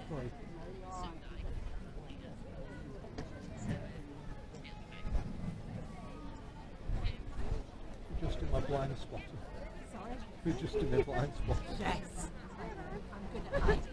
Sorry. Just in my blind spot. Sorry? We're just in a blind spot. Yes. I'm good at hiding.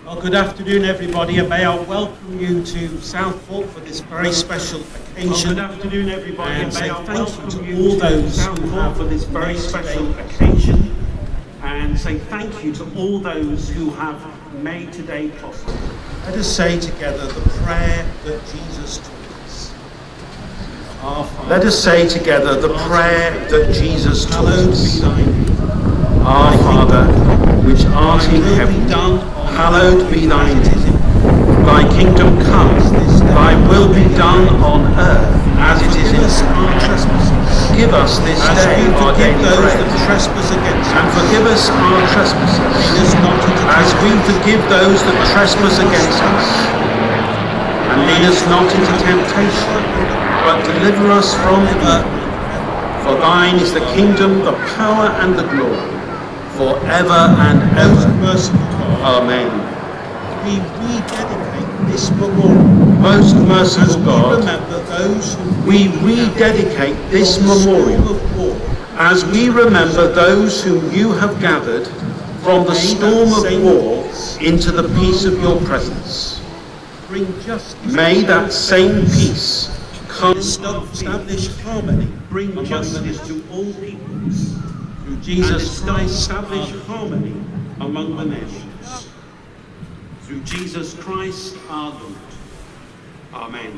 Well, good afternoon, everybody, and may I welcome you to Southport for this very special occasion. Well, good afternoon, everybody, and may I welcome you all those who have for this very special occasion, and say thank you to all those who have made today possible. Let us say together the prayer that Jesus taught us. Let us say together the prayer that Jesus taught us. Our Father, which art in heaven, hallowed be thy name. Thy kingdom come, thy will be done on earth as it is in heaven. Forgive us this day our daily bread, and forgive us our trespasses, as we forgive those that trespass against us. And lead us not into temptation, but deliver us from evil. For thine is the kingdom, the power, and the glory, forever and ever. Amen. We rededicate this memorial. Most merciful God, we rededicate this memorial as we remember those whom you have gathered from the storm of war into the peace of your presence. May that same peace come, establish harmony, bring justice to all peoples. Through Jesus Christ, establish harmony among the nations. Through Jesus Christ our Lord. Amen.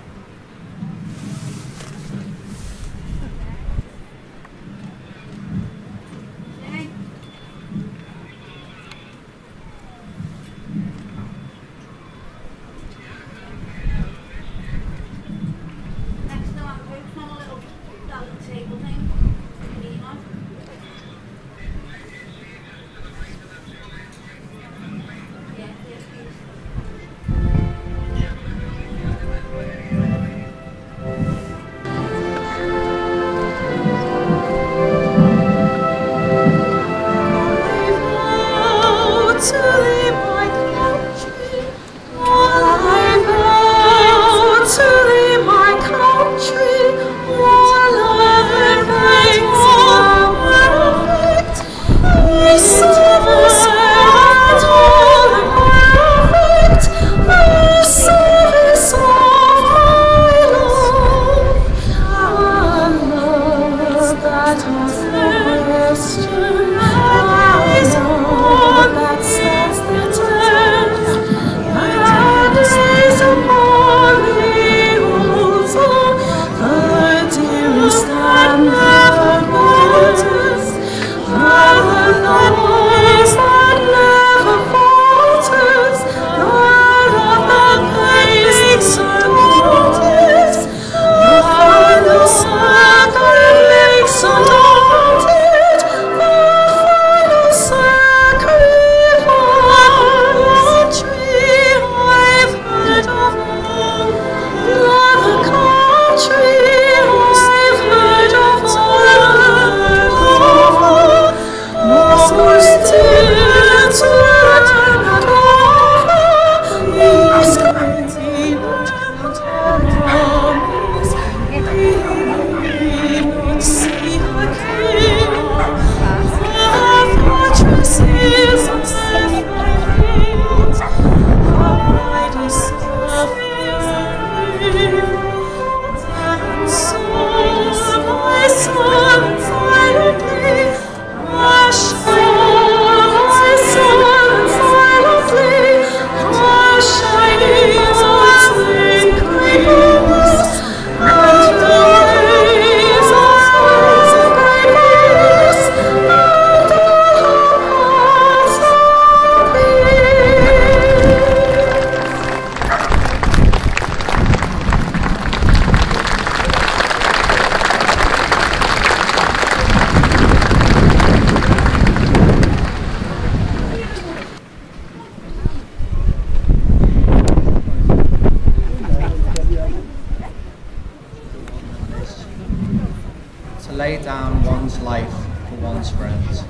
lay down one's life for one's friends.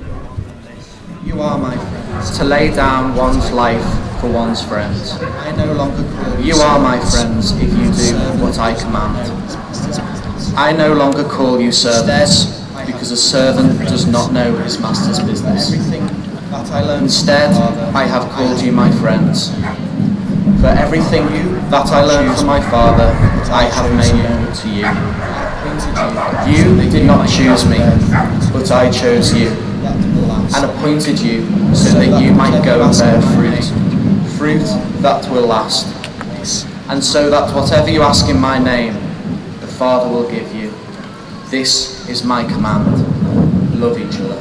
You are my friends. To lay down one's life for one's friends. I no longer call you. You are my friends if you do what I command. I no longer call you servants, because a servant does not know his master's business. that I learned. Instead, I have called you my friends. For everything that I learned from my father, I have made known to you. You did not choose me, but I chose you, and appointed you so that you might go and bear fruit that will last, and so that whatever you ask in my name, the Father will give you. This is my command: love each other.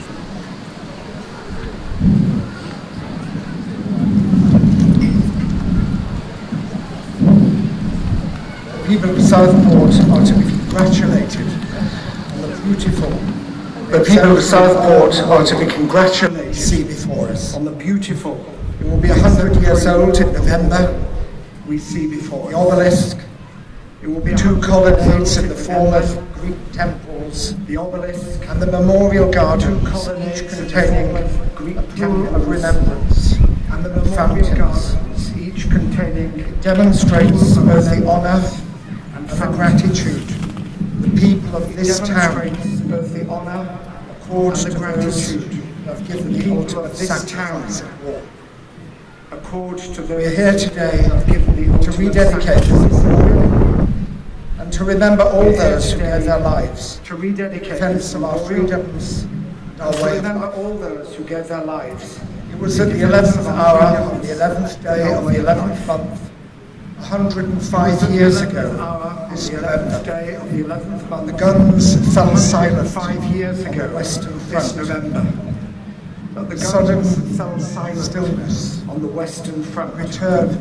People of Southport are to be congratulated on the beautiful. The people of Southport are to be congratulated. See before us on the beautiful. It will be 100 years old in November. We see before the obelisk. It will be 2 colonnades in the form of Greek temples, the obelisk, and the memorial gardens, each containing Greek temple of remembrance, and the memorial gardens, each containing demonstrates both the honour and the gratitude. The people of this town, both the honour accord to those who have given the ultimate sacrifice at war. Accord to those we are here today to rededicate this memorial and to remember all those who gave their lives to rededicate defense of our freedoms and our way of life. All those who gave their lives. It was at the 11th hour on the 11th day of the 11th month, 105 years ago, this November, the guns fell silent 5 years ago, Western Front, November. The sudden stillness on the Western Front returned,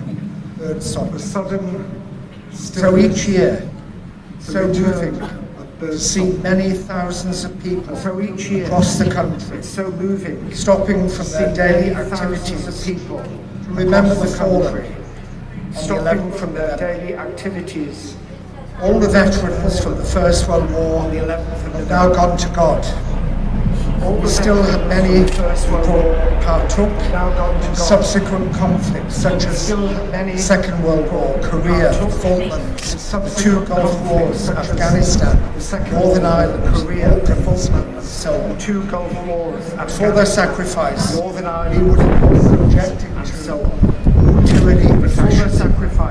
so each year, so moving, to see many thousands of people across the country, so moving, stopping from their daily activities to remember the fallen. Stopping from their daily activities. All the veterans from the First World War have now gone to God. We still have many who partook in subsequent conflicts such as the Second World War, Korea, the Falklands, the 2 Gulf Wars, Afghanistan, Northern Ireland, Korea, the Falklands, and so on. For their sacrifice, we would have been subjected to tyranny and fascism.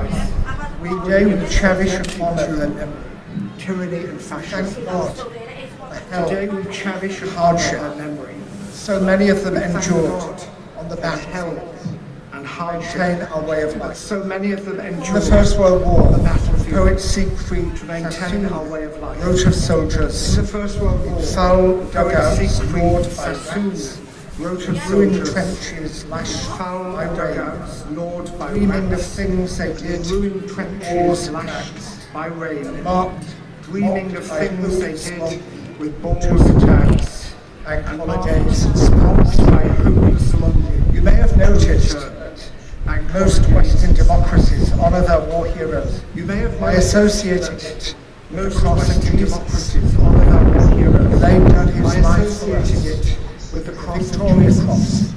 Today we cherish and honour their memory. Tyranny and fascism. Thank God for hell. Today we cherish and hardship and memory. So many of them endured on the battlefield and maintain our way of life. So many of them endured. In the First World War, the battlefield. Poet Siegfried to maintain our way of life. Wrote of soldiers. In the First World War, foul dugouts gnawed by rats. Wrote of ruined trenches, lashed by dugouts, gnawed by dreaming of things they did, ruined trenches, lashed by rain, marked, dreaming of things they did with Boers attacks, and holidays and sports by hoops along you. You may have noticed that most Western democracies honour their war heroes. You may have by associating it with the cross of Jesus, honour their war heroes. Laid down his life for us. With the Victoria Cross,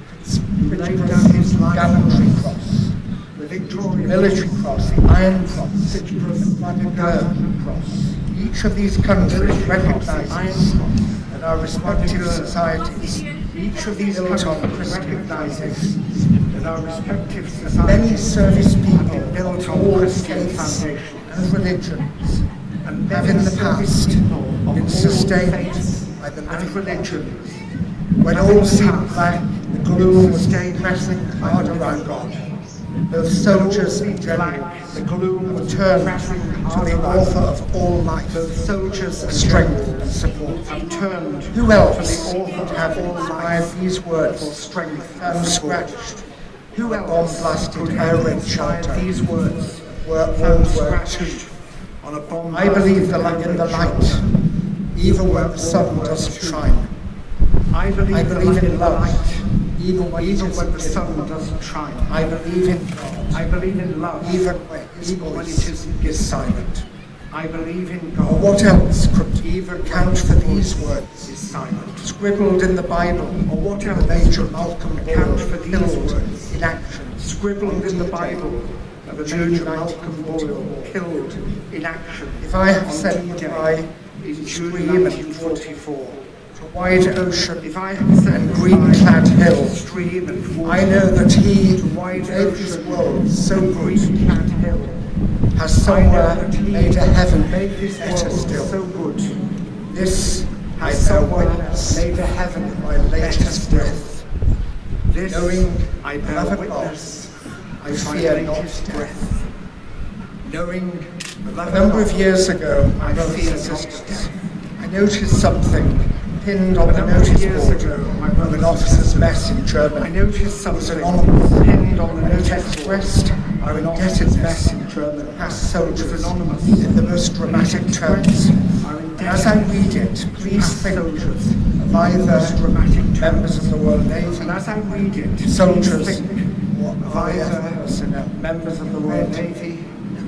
laid down his gallantry cross, the Victoria Military Cross, the Iron Cross, the Blood Cross. Each of these countries recognises that our respective societies, each of these countries recognises that our respective societies, many service people built on Christian foundations and religions, and have in the past been sustained by the living religions. When all seemed black, the gloom was pressing hard around God. Both soldiers and generals, the gloom was turned to the author of all life. Both soldiers and strength and support have turned. Who else would have inspired these words for strength unscratched? Who else blasted air-raid shelter? These words were all scratched on a bomb. I believe in the light, even when the sun doesn't shine. I believe in love, even when the sun doesn't shine. I believe in God. I believe in love, even when it is silent. I believe in God. Or what else could even count for these words? Is silent. Scribbled in the Bible, or what else Major Malcolm count for these words in action? Scribbled in the Bible of a Major Malcolm Boyle killed in action. If I have said goodbye in June 1944. to wide ocean, and green-clad hill, stream and water, I know that he to wide made this world so green-clad hill has somewhere made a heaven better still. So good. This I bear witness, made a heaven by latest breath. This knowing I bear witness, I fear not death. Knowing a number of years ago, my brothers and sisters, I noticed something pinned on the notice board of an officer's mess in Germany. I noticed something anonymous pinned on the notice expressed our indebted mess in Germany past soldiers anonymous in the most dramatic terms. And as I read it, please think of either members of the Royal Navy, and as I read it, soldiers, or either personnel, members of the Royal Navy,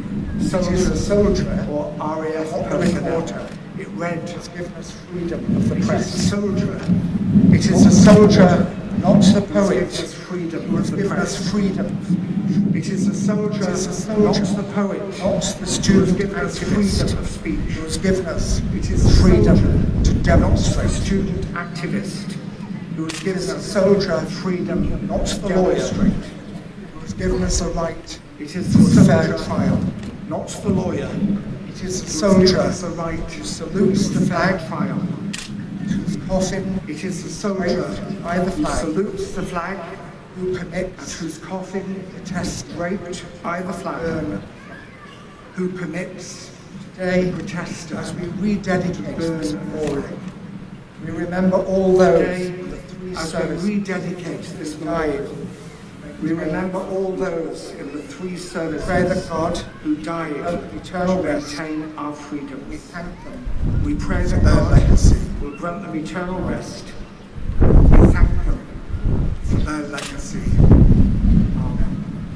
soldier or RAF personnel. It read, has given us freedom of the press. Soldier. It is a soldier, not the poet, who has given us freedom. It is a soldier, not the poet, not the student activist of speech, who has given us freedom to demonstrate. Not the student activist, who has given us soldier freedom, not the lawyer, who has given us a right. It is the fair trial. Not the lawyer. It is the soldier the right who salutes the flag trial. Whose coffin. It is the soldier by the flag who salutes the flag, who permits whose coffin protest raped by the flag, who permits today protesters as we rededicate this memorial. We remember all those in the three services. As we rededicate this memorial. We remember all those in the three services. Pray that God, who died eternal rest, maintain our freedom. We thank them. We pray that God will grant them eternal rest. We thank them for their legacy. Amen.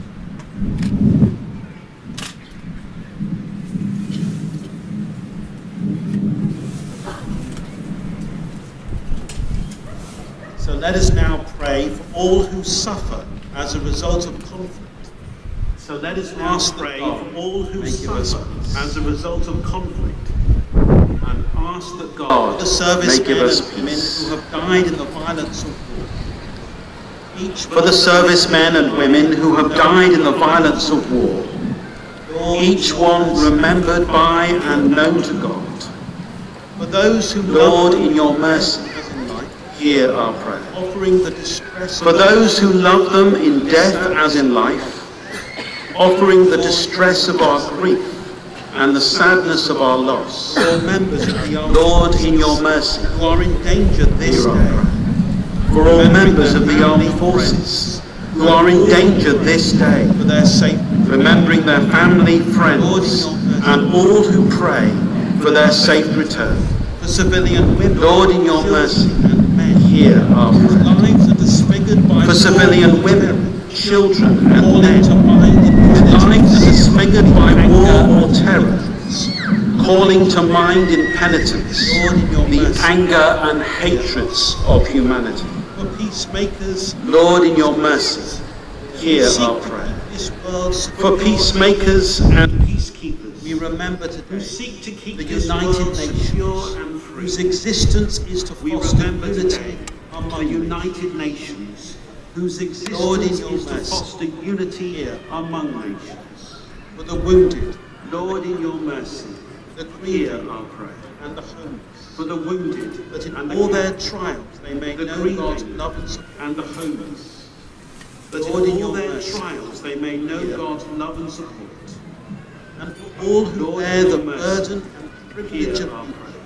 So let us now pray for all who suffer as a result of conflict. So let us now pray for all who suffer as a result of conflict, and ask that God, the servicemen and women who have died in the violence of war, for the servicemen and women who have died in the violence of war, each one remembered by and known to God. For those who Lord, in your mercy, hear our prayer. Offering the distress for those who love them in death as in life, offering the distress of our grief and the sadness of our loss. All members of the armed Lord, in your mercy, who are in danger this day. For all members of the armed forces who are in danger this day, for their safety, remembering their family, friends, and all who pray for their safe return. For civilian women, Lord, in your mercy, hear our prayer. For civilian women, children, and men, whose lives are disfigured by war or terror, calling to mind in penitence the anger and hatreds of humanity. For peacemakers, Lord, in your mercy, hear our prayer. For peacemakers and peacekeepers, we remember today who seek to keep the United Nations pure and free, whose existence is to foster unity among the United Nations, whose existence is to foster unity among nations. For the wounded, Lord, in your mercy, the hear our prayer, and the homeless. For the wounded, that in all their trials they may know God's love and support, and the homeless. That Lord, in all their trials they may know God's love and support. And for all who bear the burden and privilege of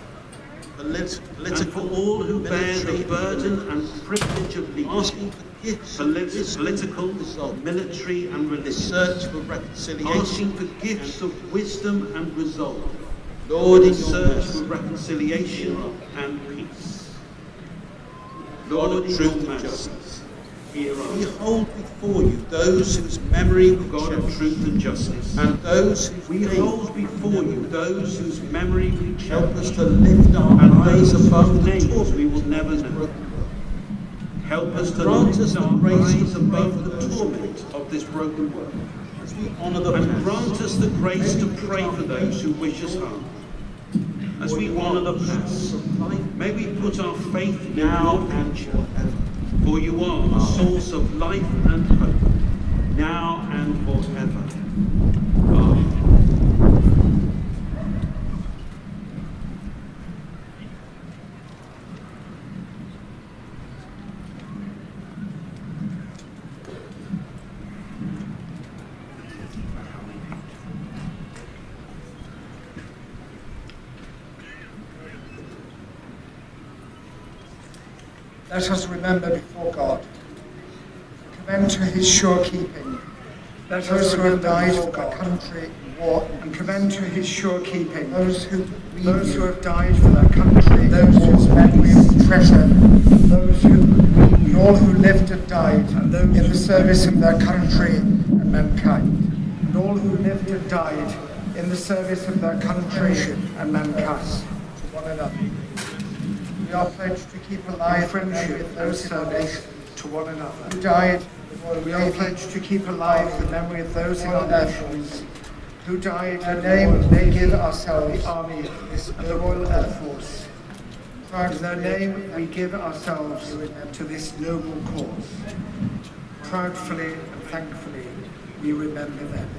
and for all who bear the burden and privilege of leading, asking for gifts, political, military and religious, search for reconciliation, asking for gifts of wisdom and resolve, Lord, in search for reconciliation and peace. Lord, of truth and justice, hear us. We hold before you those whose memory we God of truth and justice, and those who we hold before you those whose memory we help us to lift our eyes above the names we will never know. Help us to lift our eyes above the torment of this broken world, as we honour the and grant us the grace to pray for those who wish us harm. as we honour the past, may we put our faith now and forever. For you are a source of life and hope, now and forever. Amen. Let us remember before God, commend to his sure keeping, those who have died for the country in war, and commend to his sure keeping those who have died for their country, those whose memory we treasure, those who and all who lived and died in the service of their country and mankind, and all who lived and died in the service of their country and mankind, to one another. We are pledged to keep alive friendship with those in our nation, to one another who died. We are pledged to keep alive the memory of those in our nations who died. In their name they give ourselves the Army and the Royal Air Force. In their name we give ourselves to this noble cause. Proudly and thankfully we remember them.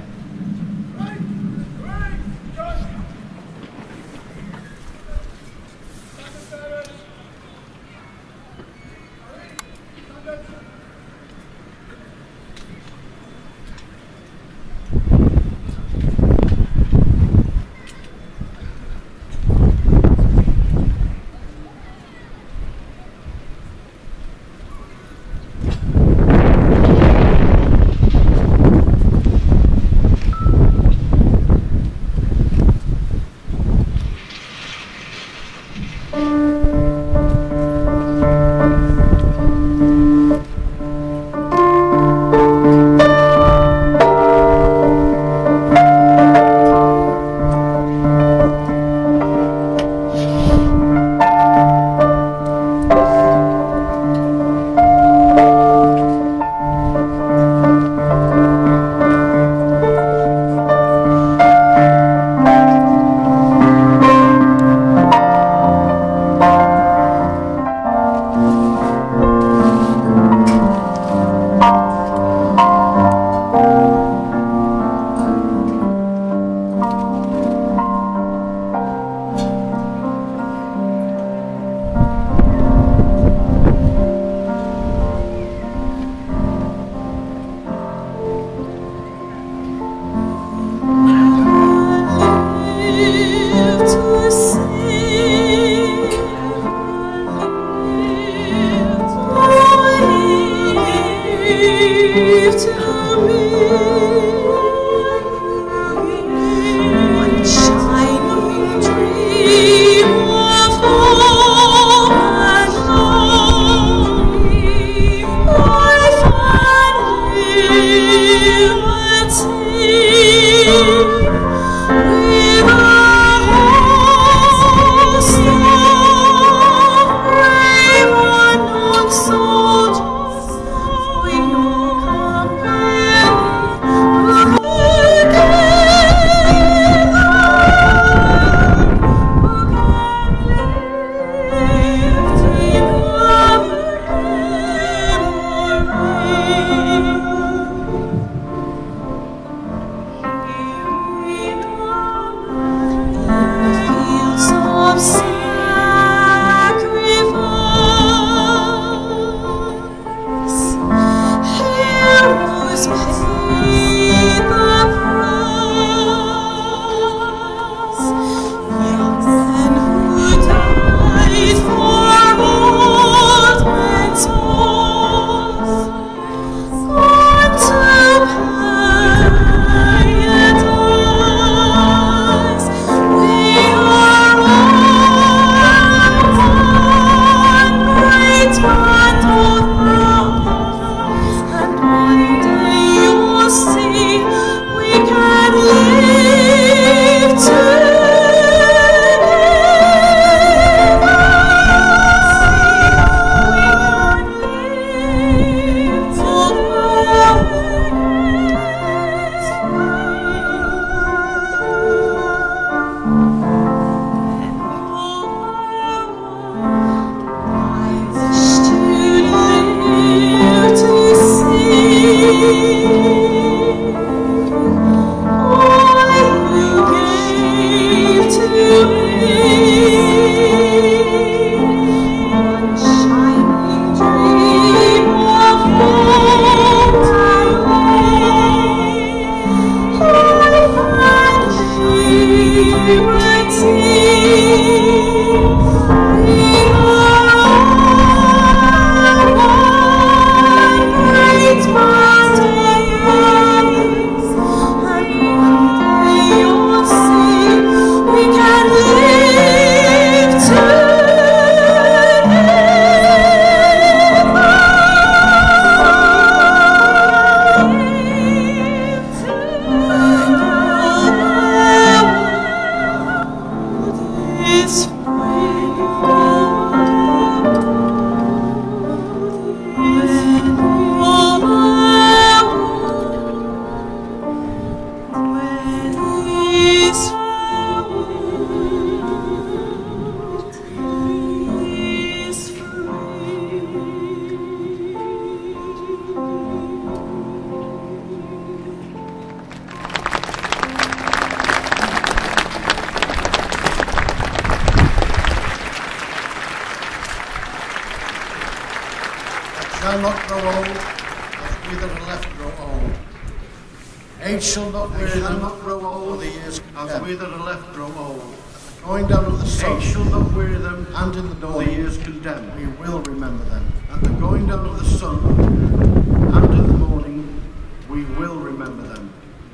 shall not grow old, as we that are left grow old. Age shall not weary them, grow old, the years as we that are left grow old. At the going down of the sun, age shall not weary them, and in the dawn, the years condemned. We will remember them. At the going down of the sun, and in the morning, we will remember them.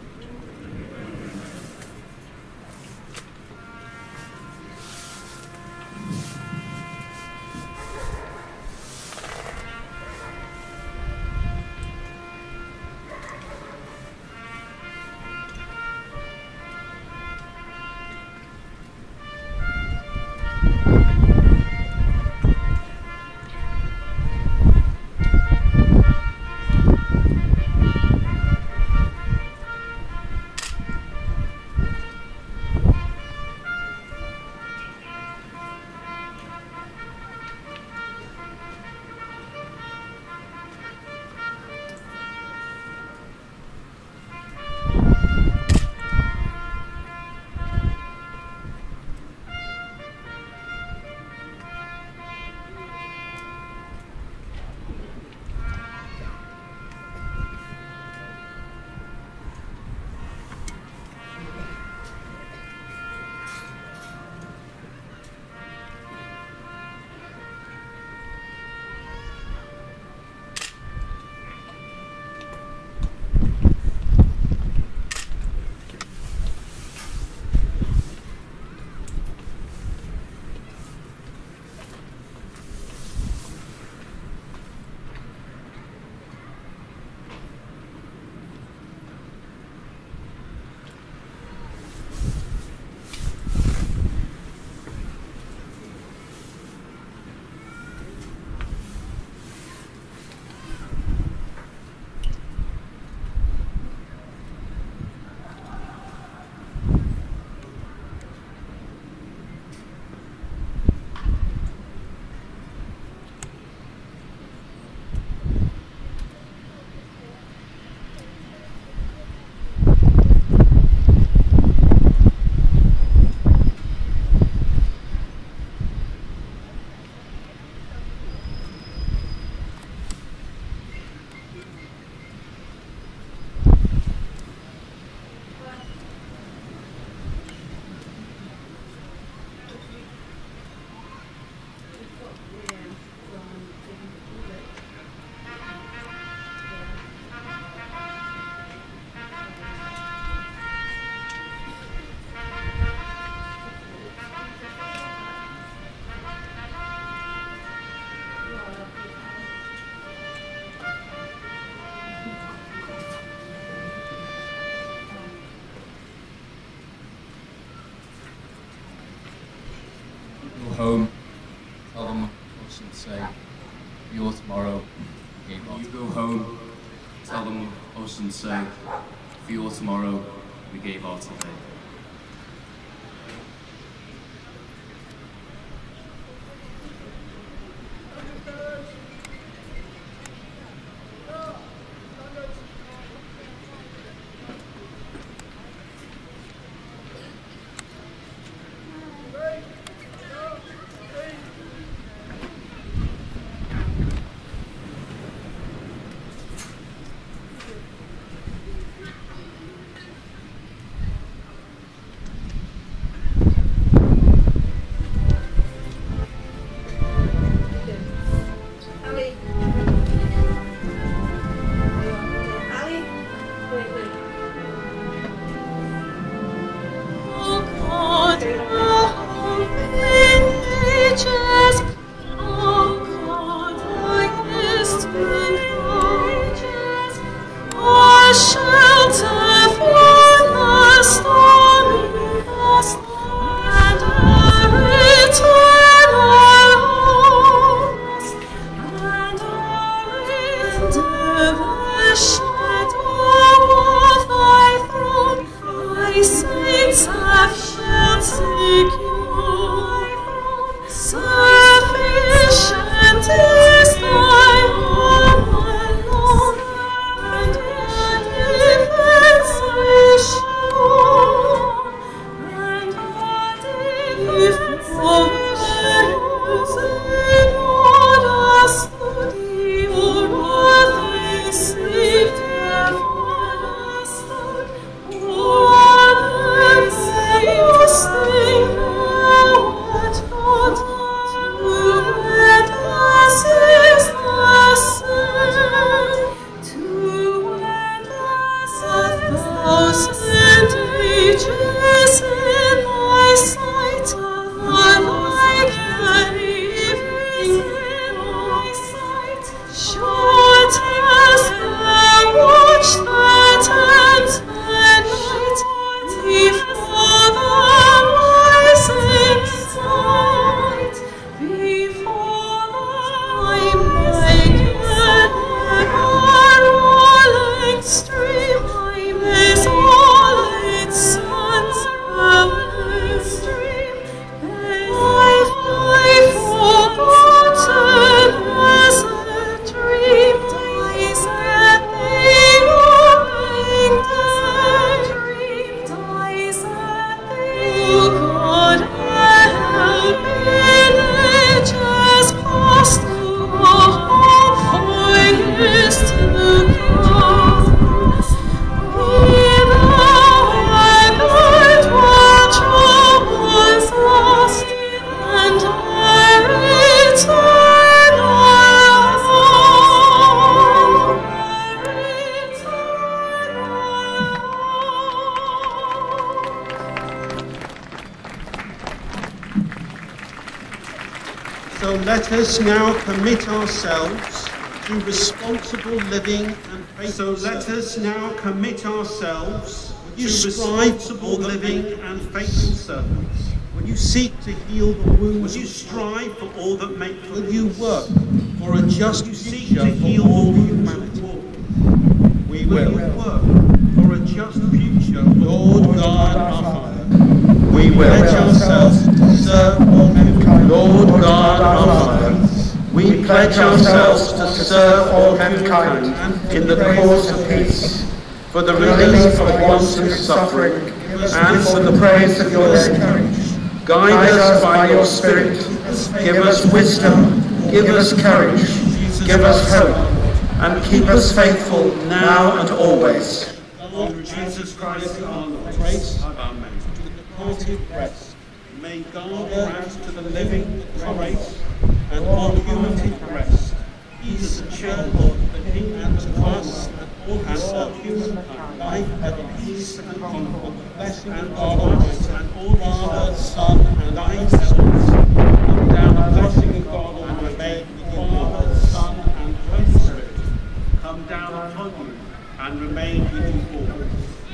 Home, tell them us and say, for your tomorrow, we gave our. You go home, tell them us and say, for your tomorrow, we gave our today. So let us now commit ourselves to responsible living and faithful service. So let us now commit ourselves to responsible living and faithful service. Will you seek to heal the wounds? Will you strive for all that make for Will you work for a just future for all humanity? We will work for a just future for Lord God our Father. We will pledge ourselves to serve all mankind. Lord God our Father. We pledge ourselves to serve all mankind in the cause of peace, for the release of want and suffering, and for the praise of your name. Guide us by your Spirit. Give us wisdom. Give us courage. Give us hope. And keep us faithful now and always. Lord Jesus Christ, our Lord. Grace, amen. To the departed rest. May God grant to the living grace and all humanity rest. He is the church of the King and to us and all humankind. Life and peace and comfort, blessing and God and all Father, Son, and thy helps. Come down the blessing of God Almighty, Father, Son, and Holy Spirit. Come down upon you and remain with you always.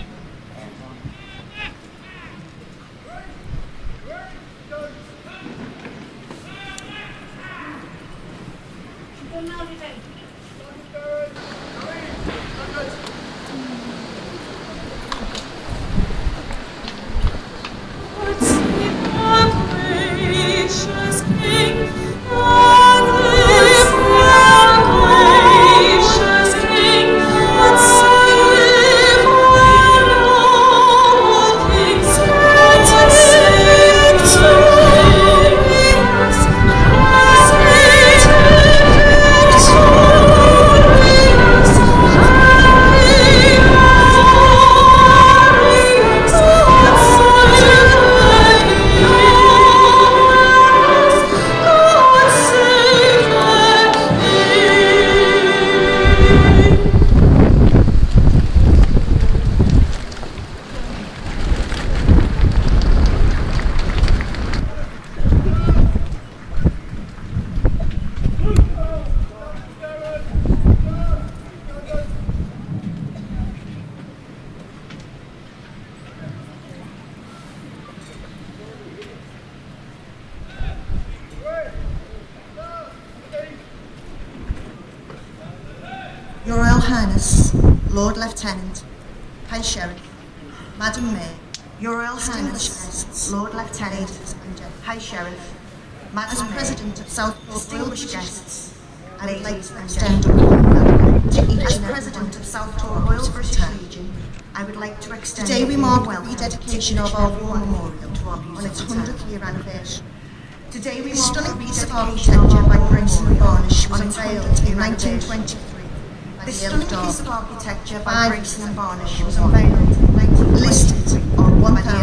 Your Royal Highness, Lord Lieutenant, High Sheriff, Madam Mayor, Your Royal Highness, Lord Lieutenant, High Sheriff, Madam President of Southport Royal guests, I would like to extend a warm to each and President of Southport Royal British Legion. I would like to extend today we mark the rededication of our War Memorial on its 100th year anniversary. Today we mark stunning piece of architecture by Grayson and Varnish was unveiled in 1923. This stunning piece of architecture by Grayson and Varnish was unveiled in 1923. Listed are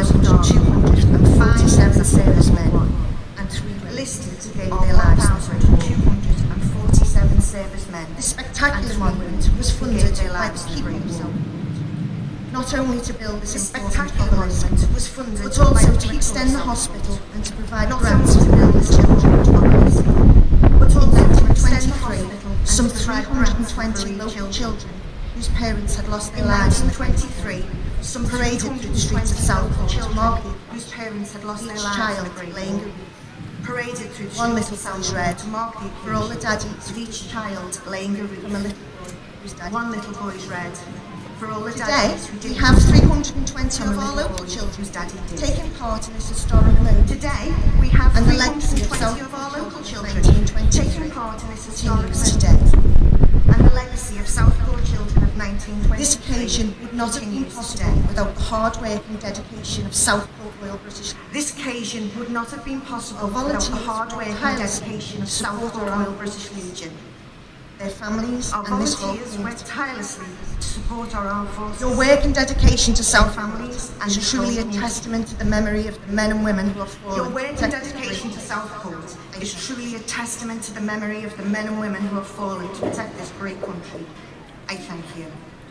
1,247 servicemen and 3 listed gave their lives to 1,247 servicemen. This spectacular monument was funded by the people of Southport. Not only to build this spectacular monument was funded, but also to extend the hospital and to provide grants to build the children's Obelisk. But also to extend the hospital, some 320 local children whose parents had lost their lives in 1923, some paraded through the streets of Southport to mark whose parents had lost their lives laying paraded through the one little boy's red to mark for all the daddies with each child laying a wreath from a little boy whose daddy. One little boy's red. For all the today, we have 320 of our local children's daddy taking part in this historic move. Today, we have 320 of our local children taking part in this historic move today. And the legacy of Southport children of 1923. This occasion would not have been possible without the hard work and dedication of Southport Royal British. This occasion would not have been possible without the hard work and dedication of Southport Royal British Legion. their families, our and this whole volunteers work tirelessly to support our armed forces. Your work and dedication to families Southport is truly a testament to the memory of the men and women who have fallen. Your work and dedication to Southport is truly a testament to the memory of the men and women who have fallen to protect this great country. I thank you.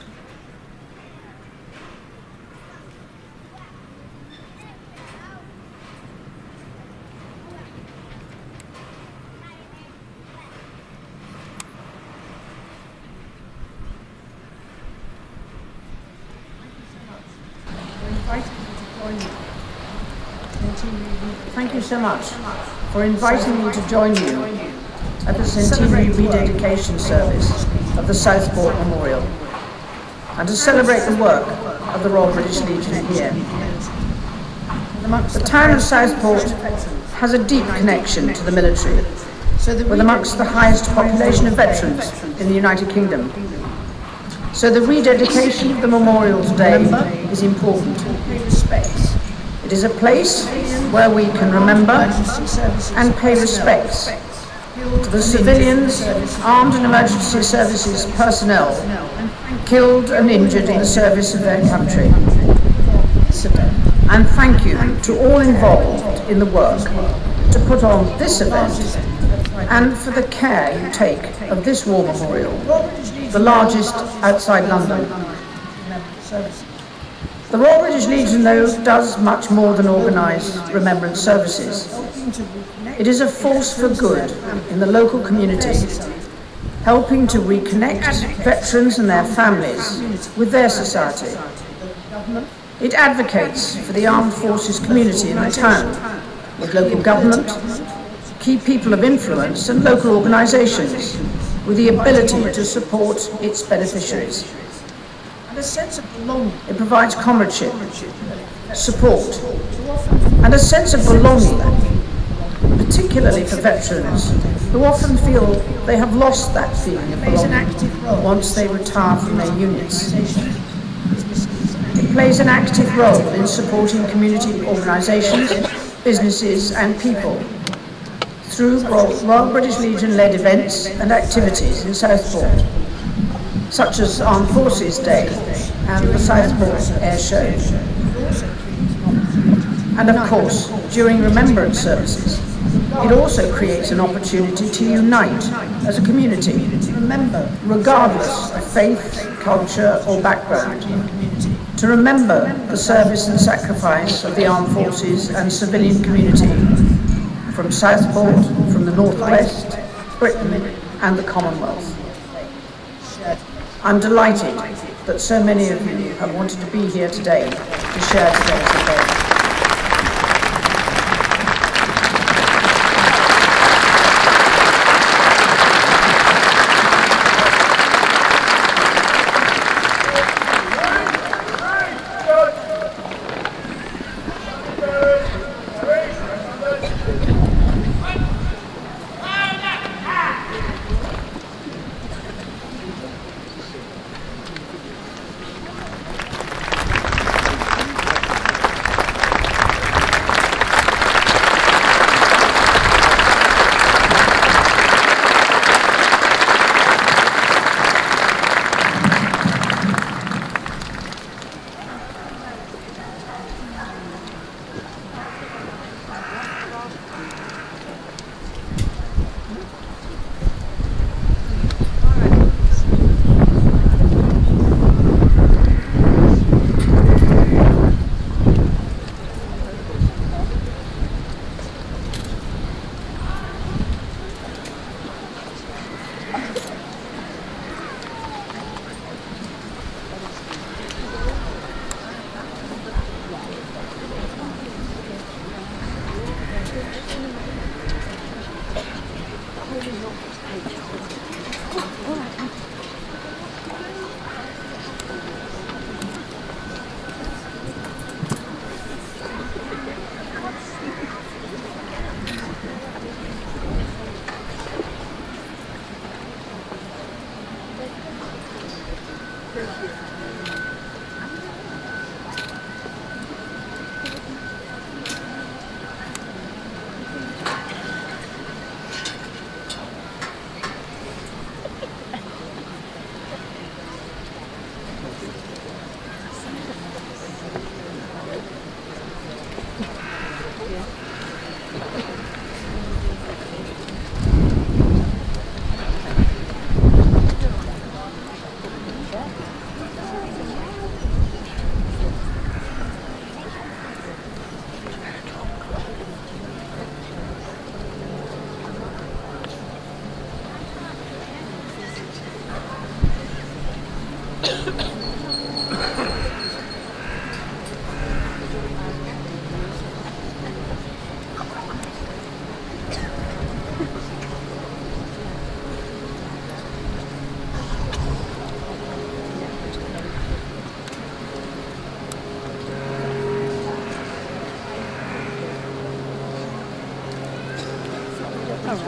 Thank you so much for inviting me to join you at the centenary rededication service of the Southport Memorial and to celebrate the work of the Royal British Legion here. The town of Southport has a deep connection to the military, with amongst the highest population of veterans in the United Kingdom. So the rededication of the memorial today is important. It is a place where we can remember and pay respects to the civilians, armed and emergency services personnel killed and injured in the service of their country. And thank you to all involved in the work to put on this event and for the care you take of this war memorial, the largest outside London. The Royal British Legion, though, does much more than organise remembrance services. It is a force for good in the local community, helping to reconnect veterans and their families with their society. It advocates for the armed forces community in the town, with local government, key people of influence and local organisations, with the ability to support its beneficiaries. It provides comradeship, support, and a sense of belonging, particularly for veterans who often feel they have lost that feeling of belonging once they retire from their units. It plays an active role in supporting community organisations, businesses and people through Royal British Legion-led events and activities in Southport, such as Armed Forces Day and the Southport Air Show. And of course, during remembrance services, it also creates an opportunity to unite as a community, regardless of faith, culture or background, to remember the service and sacrifice of the armed forces and civilian community from Southport, from the Northwest, Britain and the Commonwealth. I'm delighted that so many of you have wanted to be here today to share today's event.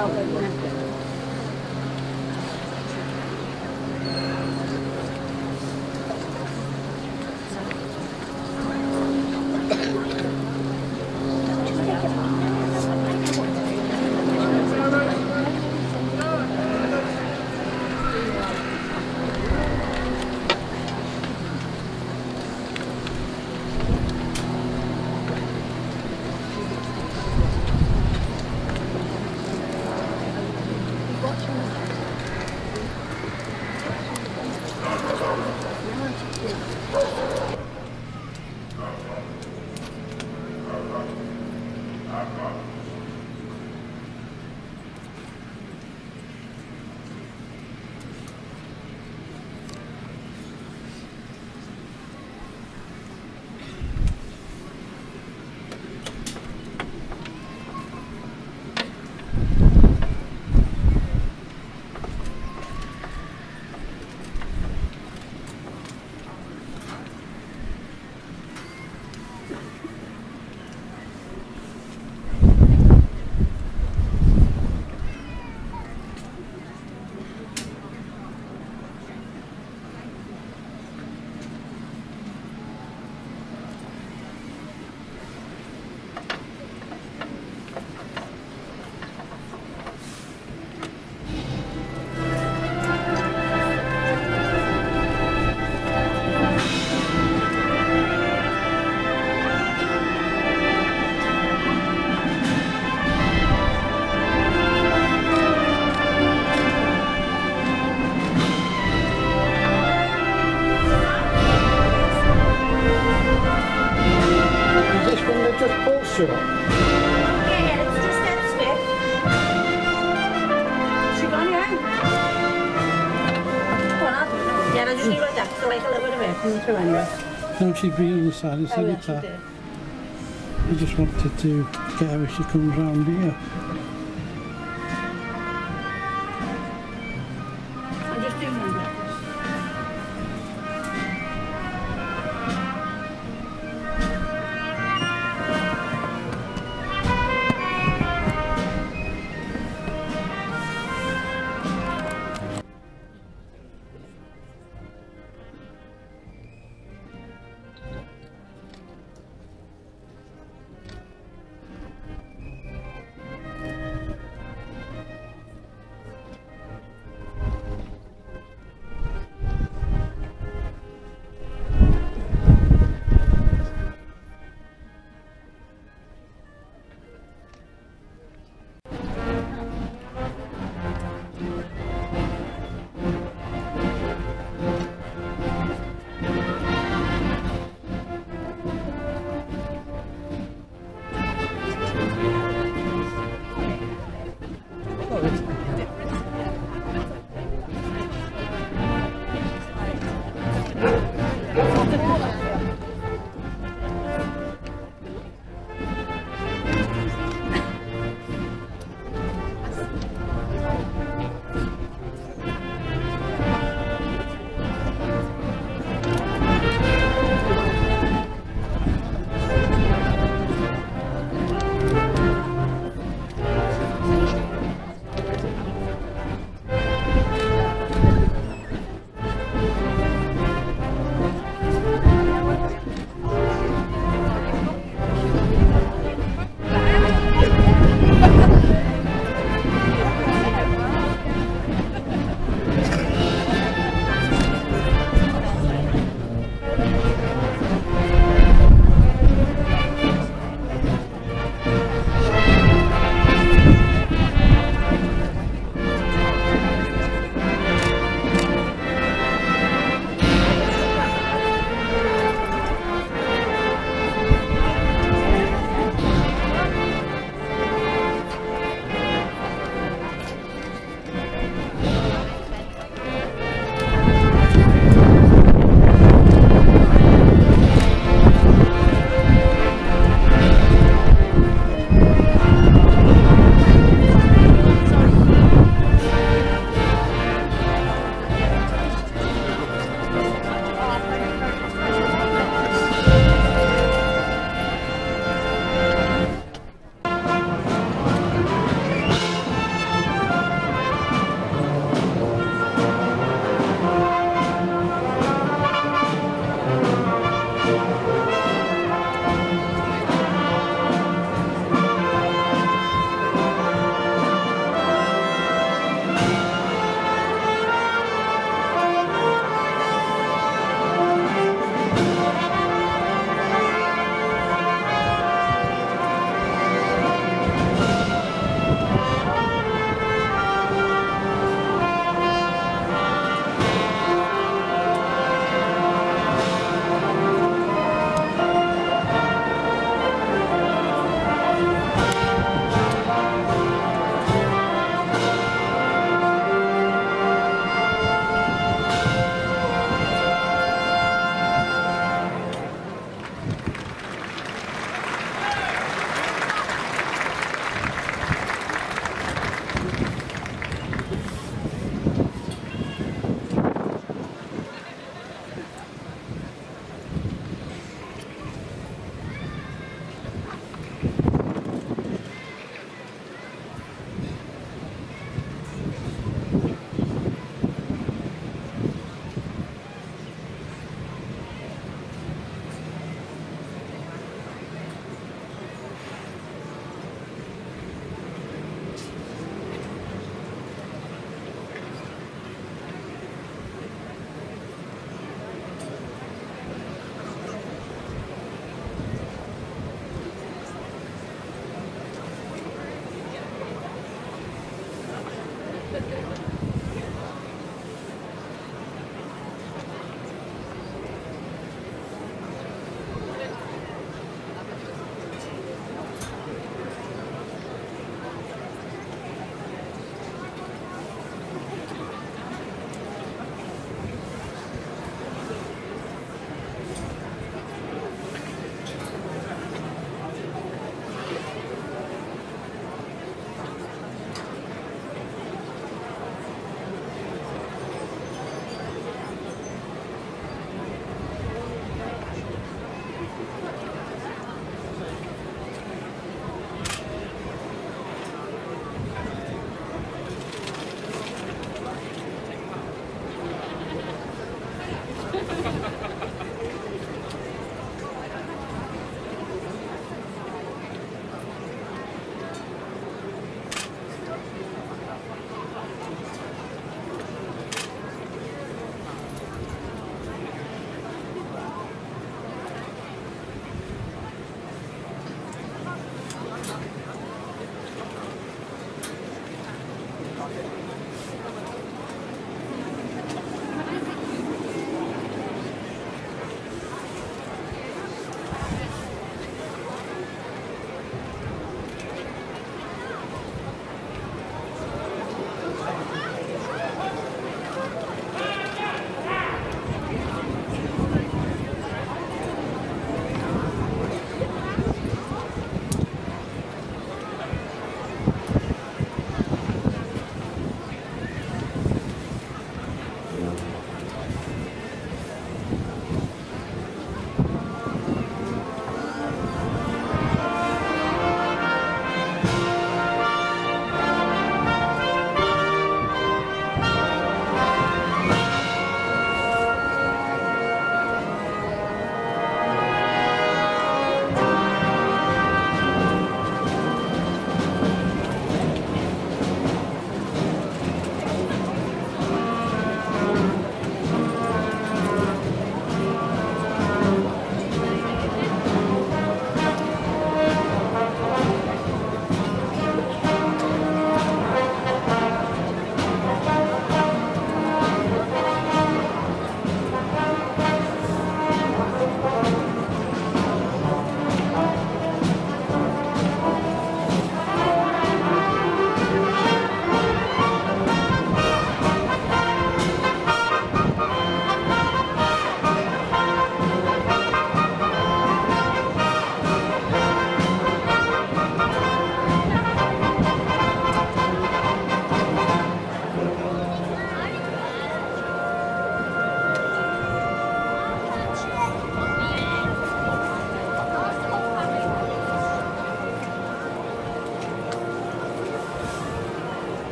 No, she'd been on the side and Cenotaph. I just wanted to get her if she comes round here. I'm just doing one breakfast.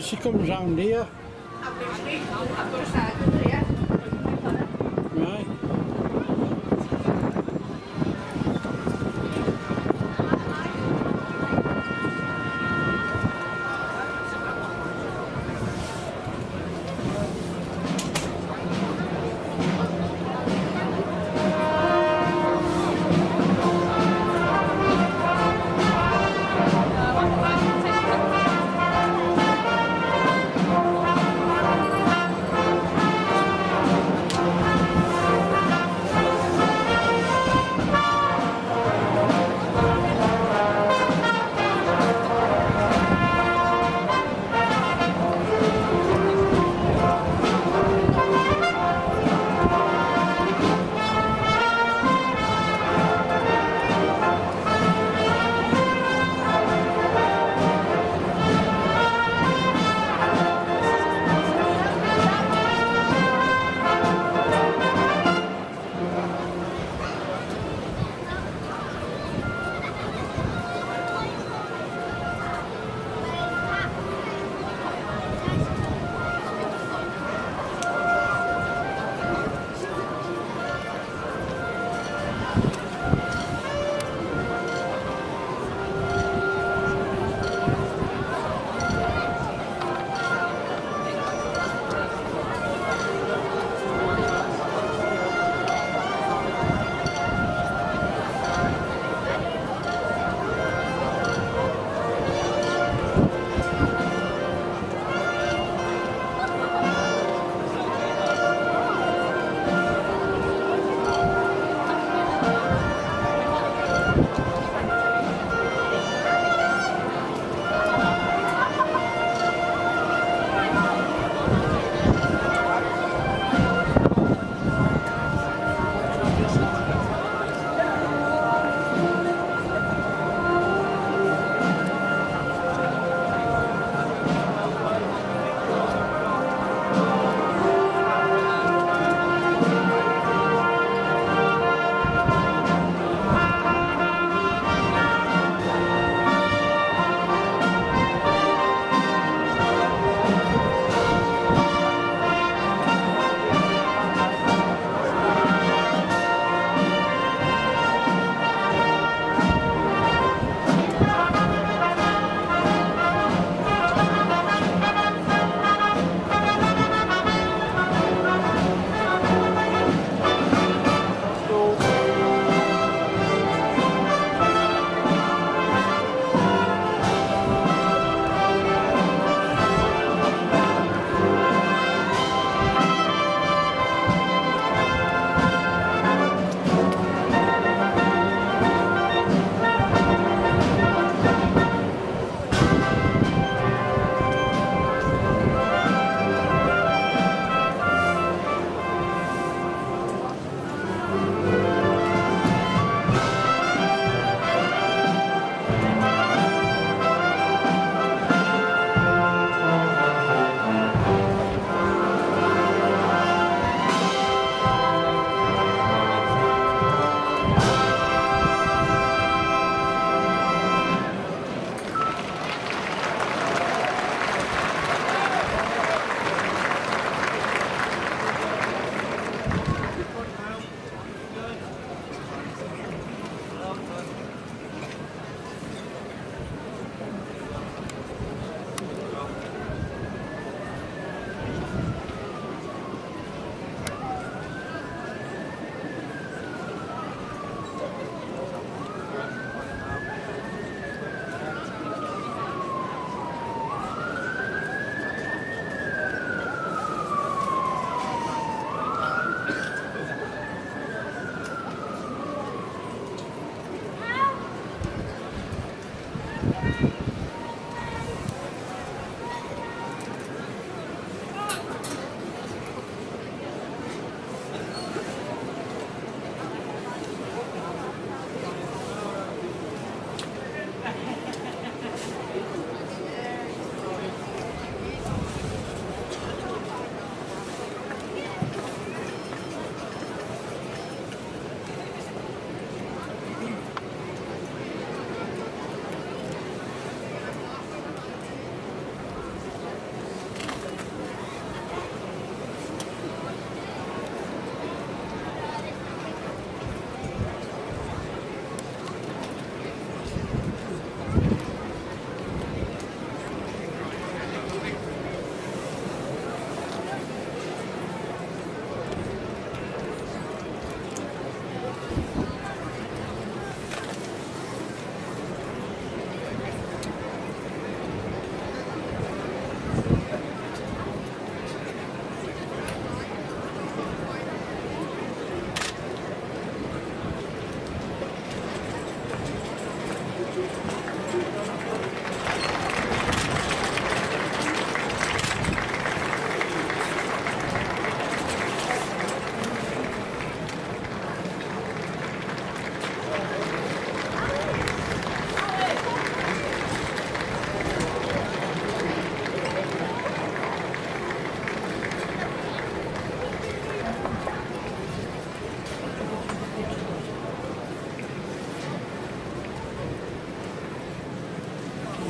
she comes round here. Right.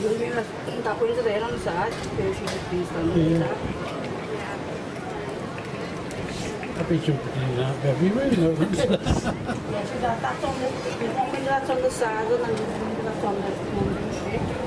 That window there on the side, where she just be standing there. I'd be jumping in and out everywhere, you know. Yeah, so that's on the, one window that's on the side and then the window that's on the street.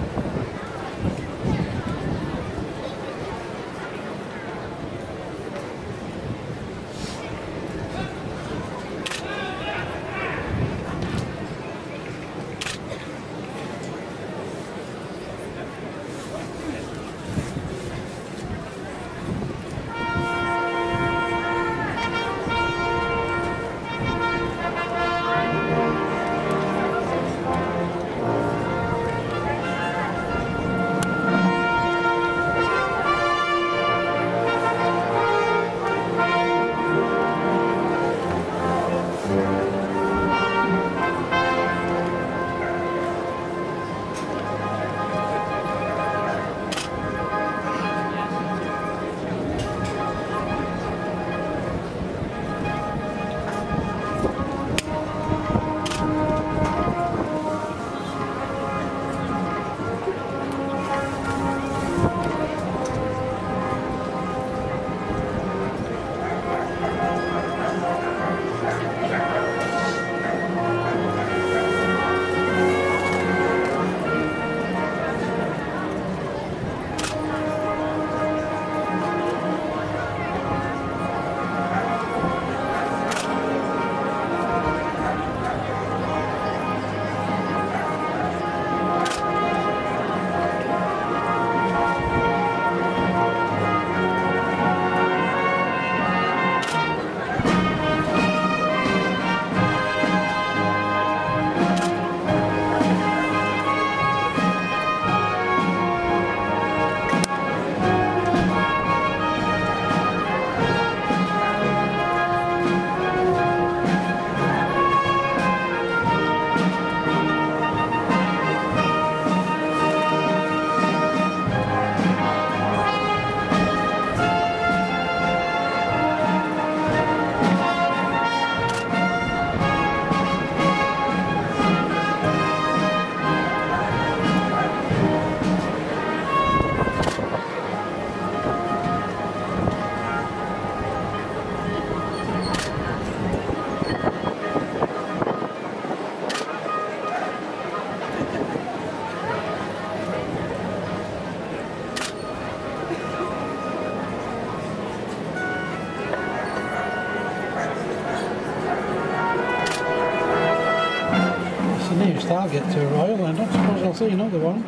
I'll get to a Royal and I suppose I'll see another one.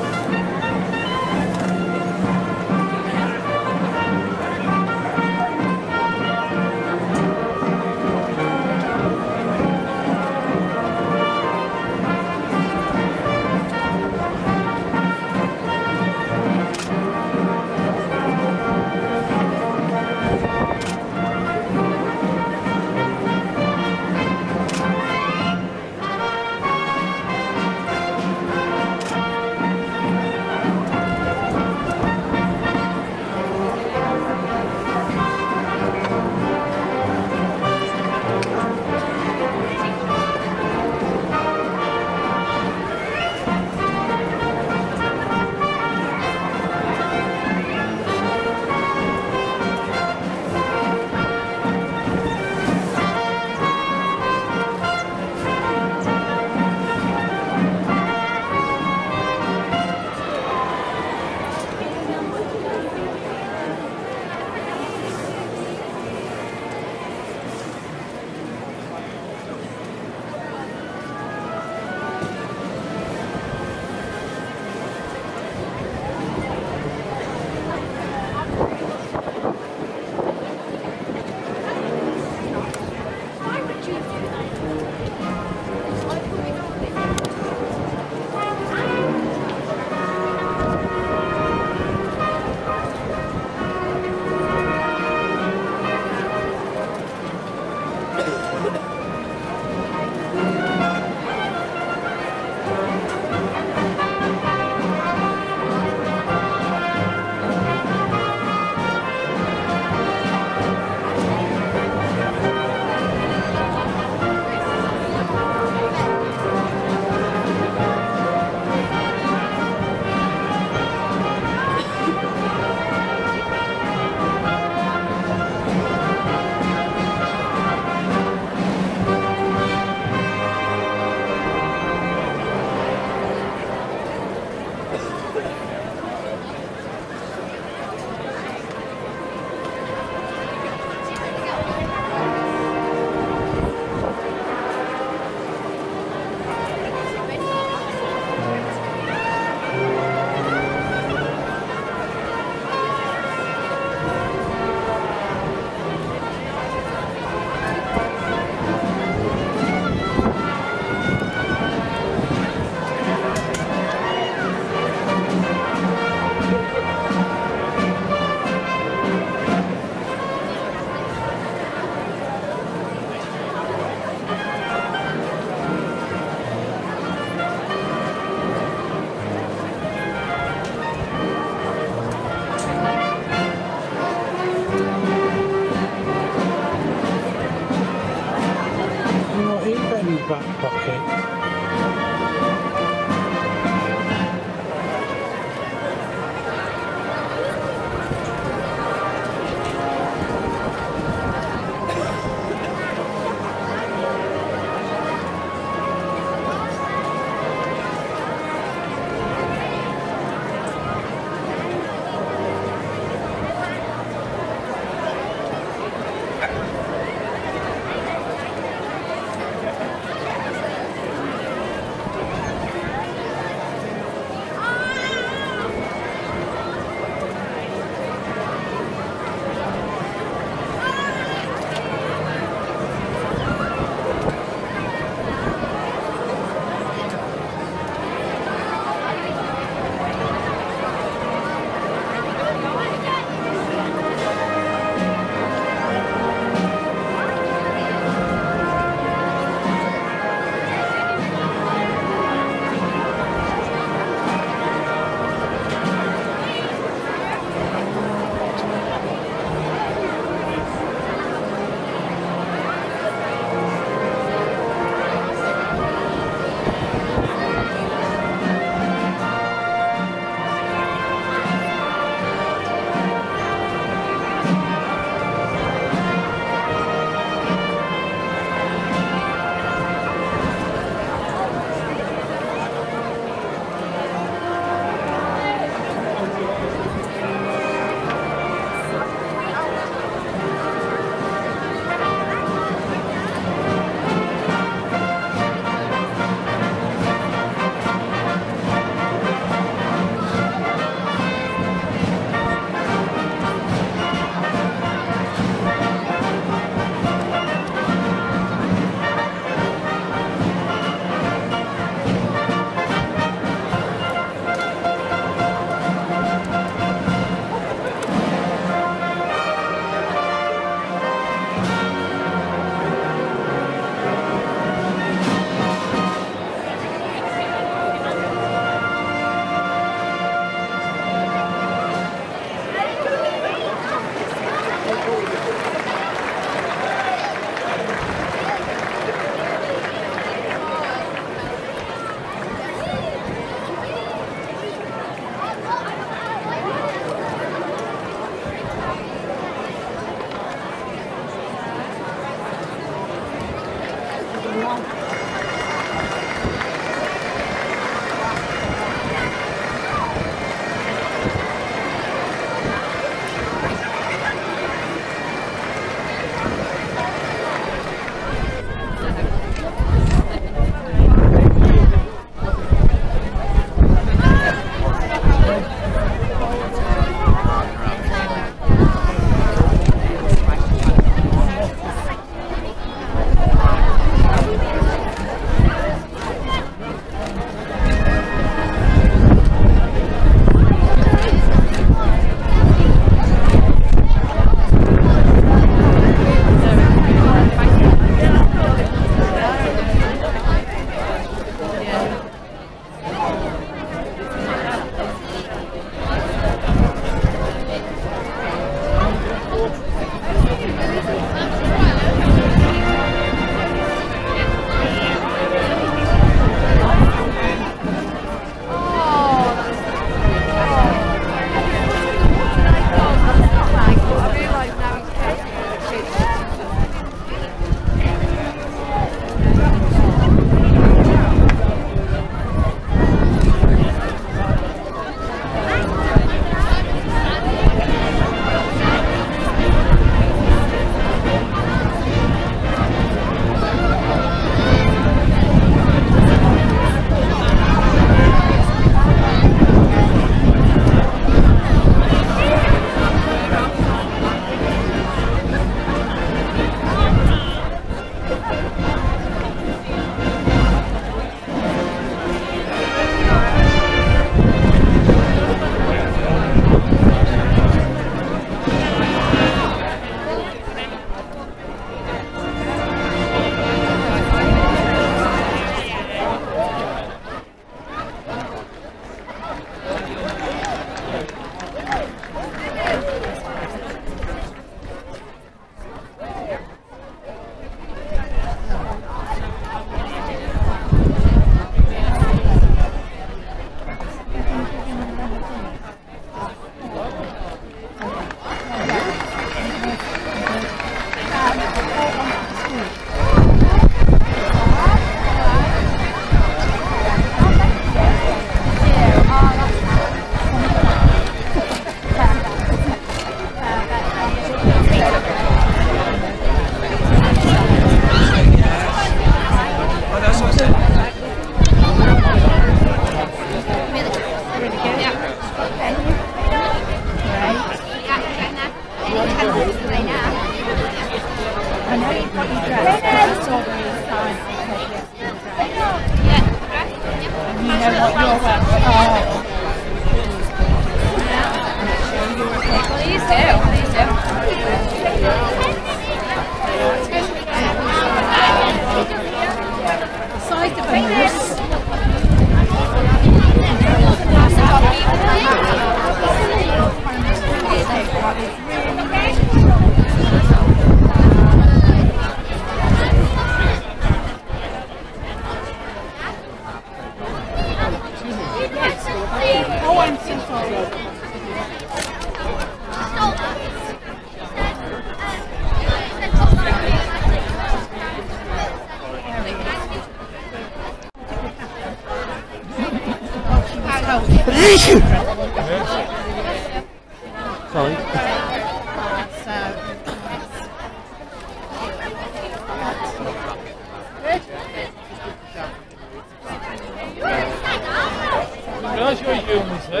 How's your humour, sir?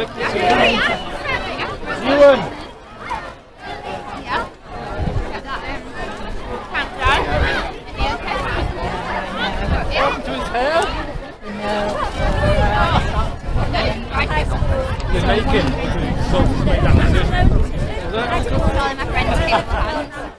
Ewan! What happened to his hair? You're naked. So to make that decision. Is that?